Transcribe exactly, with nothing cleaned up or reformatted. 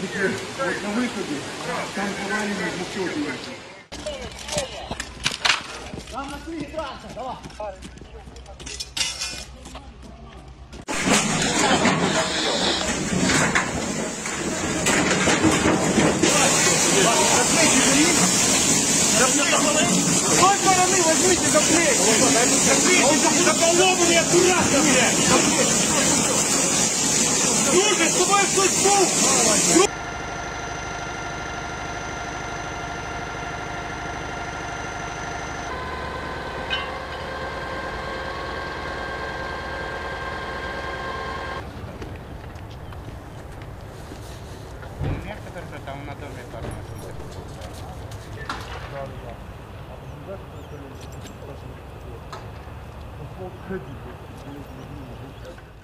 Тільки от на виході, там повалені мухтьоти. Там на свій траса, давай. Ой, стороны, возьмите за плечи! За голову не аккуратно, блядь! Слушай, с тобой кто-то был! Як тепер вже там на домі пару машин? Да, да.